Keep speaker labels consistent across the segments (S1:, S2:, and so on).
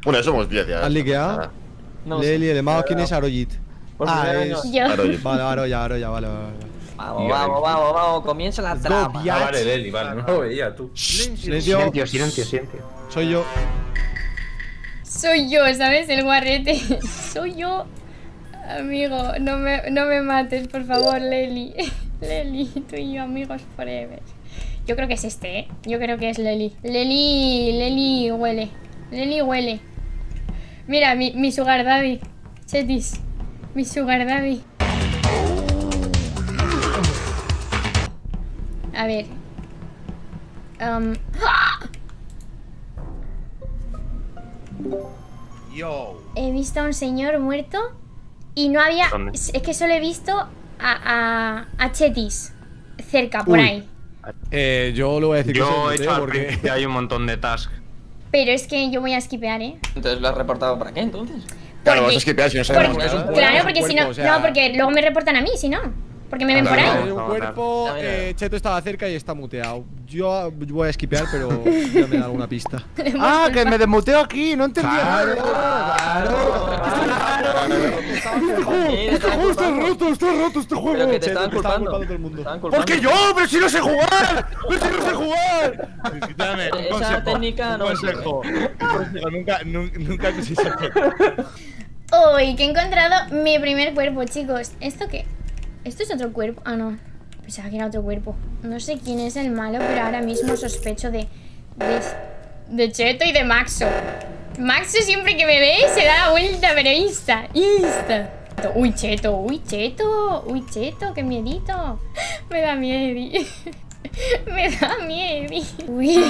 S1: Bueno, somos 10 ya.
S2: ¿Has liqueado?
S3: No
S2: Leli,
S3: sé.
S2: el mago, ¿quién es Aroyit?
S3: Es...
S4: Yo.
S2: Vale, Aroya, vale.
S3: Vamos, comienza la trama.
S5: Vale, Leli, vale, no lo veía tú.
S2: Silencio. Soy yo.
S4: Soy yo, ¿sabes? El guarrete. Soy yo. Amigo, no me mates, por favor, Leli. Leli, tú y yo amigos forever. Yo creo que es este, ¿eh? Yo creo que es Leli. Leli huele. Leli huele. Mira, mi sugar daddy. Chetis. Mi sugar daddy. A ver. He visto a un señor muerto y no había...
S6: ¿Dónde?
S4: Es que solo he visto a Chetis cerca, por ahí.
S2: Yo lo voy a decir.
S6: Yo he
S2: que
S6: hecho al
S2: porque
S6: principio hay un montón de tasks.
S4: Pero es que yo voy a skipear, ¿eh?
S3: Entonces lo has reportado para qué entonces.
S1: Claro, vas a skipear si no sabemos nada.
S4: Claro, porque si no... No, porque luego me reportan a mí, si no. Porque me ven por ahí.
S2: hay un cuerpo, Cheto estaba cerca y está muteado. Yo voy a skipear, pero ya me da alguna pista. ¡Ah, que me desmuteo aquí! No entendía nada. Está roto este juego.
S3: Pero que te estaban
S2: Cheto,
S3: culpando.
S2: todo el mundo.
S1: ¿Por qué yo? ¡Pero si no sé jugar! ¡Pero si no sé jugar!
S5: Escúchame,
S3: Esa técnica no.
S5: consejo. Nunca se sabe.
S4: Uy, que he encontrado mi primer cuerpo, chicos. ¿Esto qué? ¿Esto es otro cuerpo? Ah, no. Pensaba que era otro cuerpo. No sé quién es el malo, pero ahora mismo sospecho de Cheto y de Maxo. Maxo siempre que me ve se da la vuelta, pero insta. Uy, Cheto, qué miedito. Me da miedo. Me da miedo. Uy.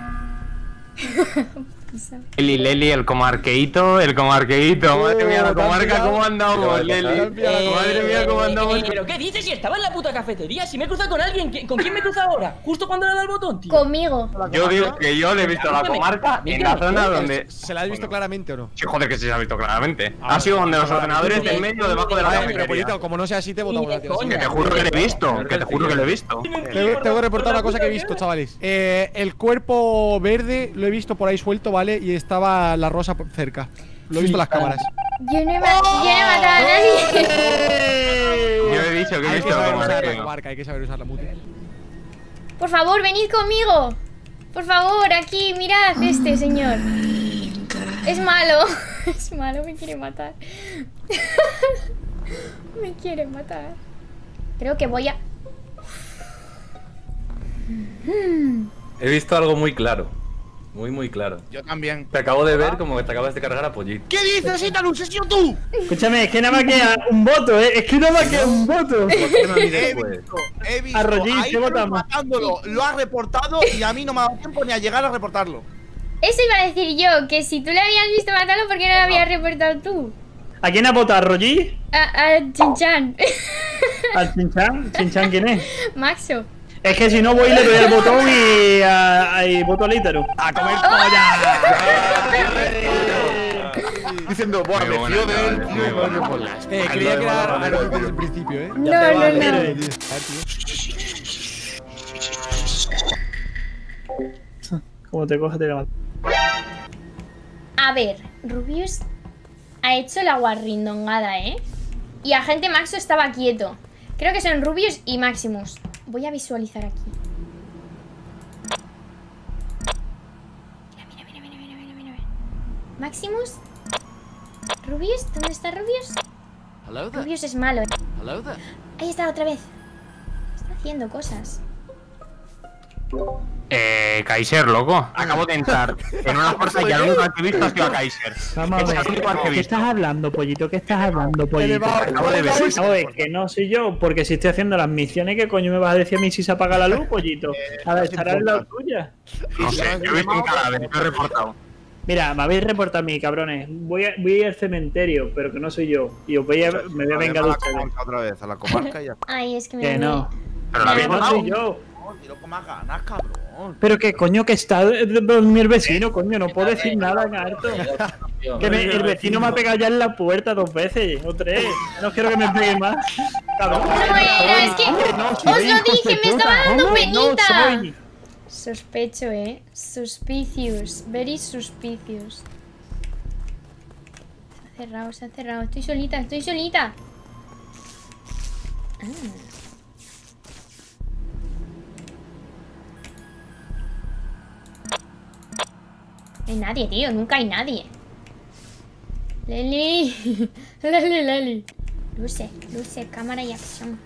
S6: Leli, el comarqueito. Madre mía, la comarca, ¿cómo andamos, Leli? Madre mía, ¿cómo andamos?
S7: ¿Pero qué dices? Si estaba en la puta cafetería, si me he cruzado con alguien, ¿con quién me he cruzado ahora? Justo cuando le he dado el botón, tío.
S4: Conmigo.
S6: Yo digo que yo le he visto a la comarca en la zona donde...
S2: ¿Se la has visto claramente o no?
S6: Sí, joder, que se ha visto claramente. Ha sido donde los ordenadores en medio, debajo de la
S2: Pero
S6: cafetería.
S2: Polito, como no sea así, te voto una tía.
S6: Que te juro que le he visto,
S2: Tengo que reportar una cosa que he visto, chavales. El cuerpo verde lo he visto por ahí suelto, ¿vale? Y estaba la rosa cerca. Lo he visto en las cámaras.
S4: Yo no he matado a nadie.
S6: Yo he dicho que he visto
S2: la comarca. Hay que saber usar la mute.
S4: Por favor, venid conmigo. Por favor, aquí, mirad este señor. Es malo. Es malo, me quiere matar. Me quiere matar. Creo que voy a...
S5: He visto algo muy claro. Muy claro.
S1: Yo también.
S5: Te acabo de ver como que te acabas de cargar a Pollito.
S1: ¿Qué dices, Italus? ¡Es yo tú!
S7: Escúchame, es que nada más queda un voto, Es que nada más queda un voto.
S1: He visto
S7: Arroyín,
S1: a
S7: ¿qué votamos?
S1: matándolo, lo ha reportado y a mí no me ha dado tiempo ni a llegar a reportarlo.
S4: Eso iba a decir yo, que si tú le habías visto matarlo, ¿por qué no lo habías reportado tú?
S7: ¿A quién ha votado? ¿A Rollí?
S4: A Chinchan.
S7: ¿Al Chinchan? ¿Chinchan quién es?
S4: Maxo.
S7: Es que si no voy le doy el botón y voto al Ítaro.
S1: ¡A comer polla! Diciendo, buah, me fío de él, tío.
S2: Creía que era Aroyit desde el principio,
S4: No.
S7: Como te coges, te levantas.
S4: A ver, Rubius ha hecho la guarrindongada, Y Agente Maxo estaba quieto. Creo que son Rubius y Maximus. Voy a visualizar aquí. Mira. Maximus. Rubius, ¿dónde está Rubius? Rubius es malo, Ahí está otra vez. Está haciendo cosas.
S6: Kaiser, loco. Acabo de entrar en una fuerza ya nunca he visto a Kaiser.
S7: Vamos a ver, ¿qué estás hablando, Pollito? ¿Qué estás hablando, Pollito?
S6: Acabo de ver.
S7: A ver, que no soy yo, porque si estoy haciendo las misiones, ¿qué coño me vas a decir a mí si se apaga la luz, Pollito? A ver, estará en la tuya.
S6: No sé, yo he visto un cadáver, lo he reportado.
S7: Mira, me habéis reportado a mí, cabrones. Voy a ir al cementerio, pero que no soy yo. Y me voy a vengar de ustedes.
S1: Otra vez, a la comarca y ya.
S4: Ay, es que me...
S7: Que no.
S6: Pero la habéis
S7: No
S6: matado.
S7: soy yo.
S1: Quiero con más ganas, cabrón.
S7: Pero que coño que está mi vecino, coño, no puedo decir nada, harto. Que el vecino me ha pegado ya en la puerta 2 veces o 3. No quiero que me pegue más. Cabrón.
S4: No, es que os lo dije, me estaba dando penita. Sospecho, Suspicious, very suspicious. cerrado, se ha cerrado. Estoy solita, estoy solita. No hay nadie, tío, nunca hay nadie. Leli. Leli. Luces, cámara y acción.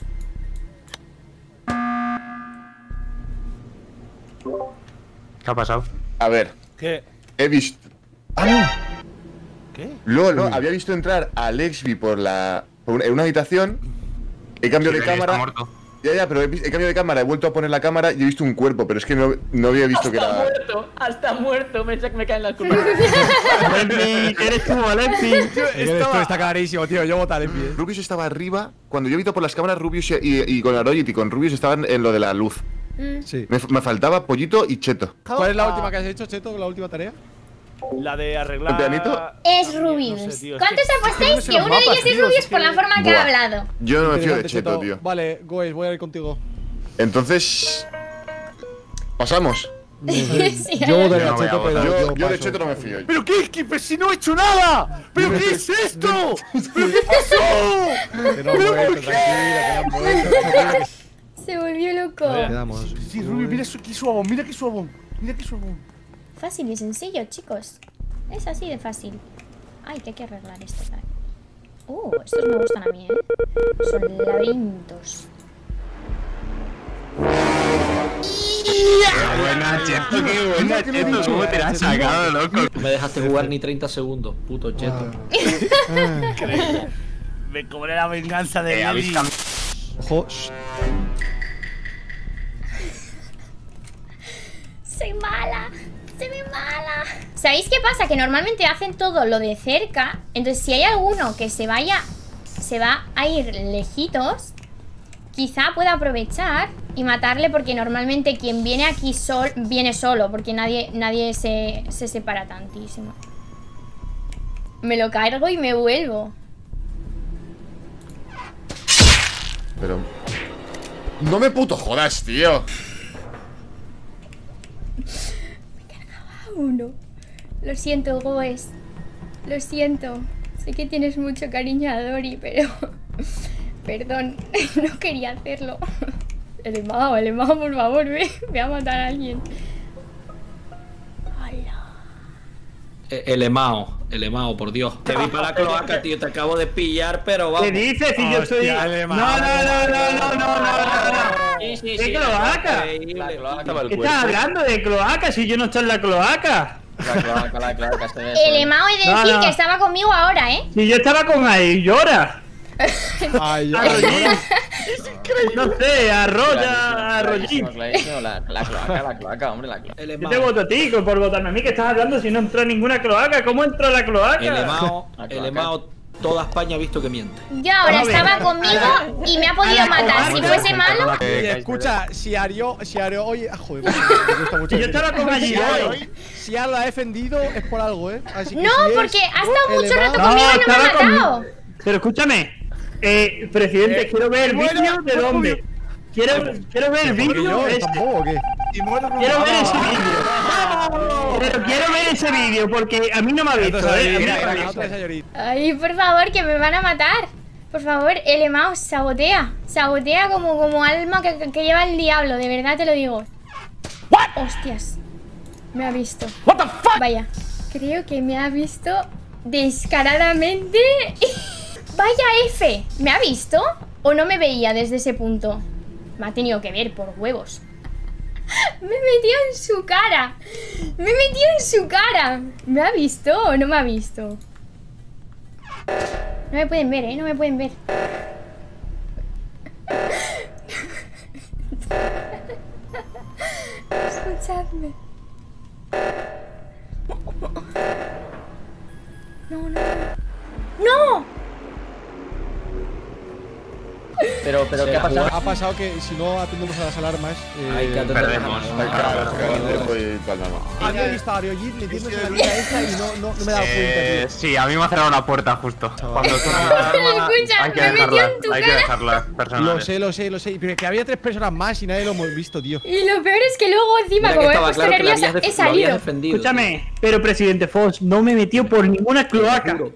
S6: ¿Qué ha pasado?
S1: A ver.
S8: ¿Qué?
S1: He visto. ¡Ah, no!
S8: ¿Qué?
S1: No, había visto entrar a Lexby en una habitación. He cambiado de cámara.
S6: Está muerto.
S1: Ya, pero he cambiado de cámara, he vuelto a poner la cámara y he visto un cuerpo, pero es que no había visto que era.
S3: Hasta muerto, me caen las curvas.
S7: Eres tú, Alexi.
S2: Esto está clarísimo, tío. Yo votaré en pie.
S1: Rubius estaba arriba. Cuando yo he visto por las cámaras, Rubius y con Aroyit y con Rubius estaban en lo de la luz.
S2: Sí.
S1: Me faltaba Pollito y Cheto.
S2: ¿Cuál es la última que has hecho, Cheto? ¿La última tarea?
S8: La de arreglar.
S1: ¿Pianito?
S4: Es Rubius.
S8: No sé, tío,
S4: ¿Cuántos
S8: es que-
S4: apostáis que uno de ellos es Rubius por la forma que ha hablado?
S1: Yo no me fío de
S2: Interesante,
S1: Cheto, tío.
S2: Vale, Goes, voy a ir contigo.
S1: Entonces. Pasamos.
S4: Sí,
S2: Yo
S6: Yo
S2: votaré a
S6: no voy a
S2: Cheto, pero
S1: Yo de
S2: paso.
S1: Cheto no me fío.
S8: ¿Pero qué? Pues si no he hecho nada. ¿Pero qué es esto? ¿Pero qué pasó?
S2: Que no han muerto, tranquilo, que no han muerto. tranquilo,
S4: se volvió loco.
S2: que Quedamos.
S8: Sí, Rubi, mira qué suavón, mira qué suavón. Mira qué suavón.
S4: Fácil y sencillo, chicos. Es así de fácil. Ay, que hay que arreglar esto. Estos me gustan a mí, Son laberintos.
S6: Qué buena, Cheto, qué buena, Cheto. ¿Cómo te la has sacado, loco?
S3: No me dejaste jugar ni 30 segundos, puto cheto.
S8: Me cobré la venganza de
S6: habéis
S8: Leli.
S2: Ojo. shh.
S4: Soy mala. Se ve mala. ¿Sabéis qué pasa? Que normalmente hacen todo lo de cerca. Entonces si hay alguno que se va a ir lejitos, quizá pueda aprovechar y matarle, porque normalmente quien viene aquí viene solo, porque nadie se separa tantísimo. Me lo cargo y me vuelvo.
S1: Pero. No me puto jodas, tío.
S4: Uno. Lo siento, Goes. Lo siento. Sé que tienes mucho cariño a Dori, pero... Perdón, no quería hacerlo. El emao, por favor, ve a matar a alguien. Hola.
S3: El emao, por Dios. Te vi para la cloaca, tío, te acabo de pillar, pero vamos.
S7: ¿Qué dices si yo estoy.? No.
S3: Sí,
S7: ¿Qué cloaca?
S3: La cloaca.
S7: ¿Qué estás hablando de cloaca si yo no estoy en la cloaca?
S3: La cloaca, se ve.
S4: El emao he de decir que estaba conmigo ahora,
S7: Si yo estaba con Ayora.
S2: Ay,
S7: No sé, Arroyín.
S3: La cloaca, hombre, la cloaca.
S7: Yo te voto a ti por votarme a mí, que estás hablando si no entró en ninguna cloaca. ¿Cómo entró a la cloaca?
S3: El emao, toda España ha visto que miente.
S4: Yo ahora estaba conmigo y me ha podido matar. Si fuese malo...
S2: Oye, escucha, si Ario, oye, joder, me gusta mucho.
S7: Si yo estaba con Ayora.
S2: Si Ario la ha defendido es por algo, ¿Así que
S4: No,
S2: si es
S4: porque ha estado mucho
S2: elevado-
S4: rato conmigo y no me ha
S7: estaba con-
S4: matado.
S7: Pero escúchame, presidente, quiero ver el vídeo de dónde. Quiero ver el vídeo
S2: yo
S7: este.
S2: tampoco, ¿o qué?
S7: Quiero ver ese vídeo. Pero quiero ver ese vídeo porque a mí no me ha visto,
S2: Otra
S7: ¿eh?
S2: señorita.
S4: Ay, por favor, que me van a matar. Por favor, el emao sabotea. Sabotea como alma que lleva el diablo, de verdad te lo digo. Hostias. Me ha visto. Vaya, creo que me ha visto descaradamente. Vaya F. ¿Me ha visto? ¿O no me veía desde ese punto? Me ha tenido que ver por huevos. Me metió en su cara. Me metió en su cara. ¿Me ha visto o no me ha visto? No me pueden ver, no me pueden ver. Escuchadme. No. ¡No!
S3: Pero ¿qué ha pasado?
S2: Ha pasado que si no atendemos a las alarmas.
S3: Hay que atender
S6: Perdemos.
S2: Había visto a Ariojit metiéndose en la vida esta y no me he dado cuenta, tío.
S6: Sí, a mí me ha cerrado una puerta justo. Cuando suena la alarma,
S4: Escucha,
S6: hay que
S4: me metió
S6: dejarla,
S4: en tu
S6: hay que
S4: cara.
S6: dejarla personal.
S2: Lo sé. Pero que había 3 personas más y nadie lo hemos visto, tío.
S4: Y lo peor es que luego encima,
S3: Mira que
S4: como me he
S3: estaba
S4: puesto
S3: claro que
S4: nerviosa, he
S3: lo habías
S4: salido.
S3: defendido.
S7: Escúchame, pero presidente Fox no me metió por ninguna cloaca.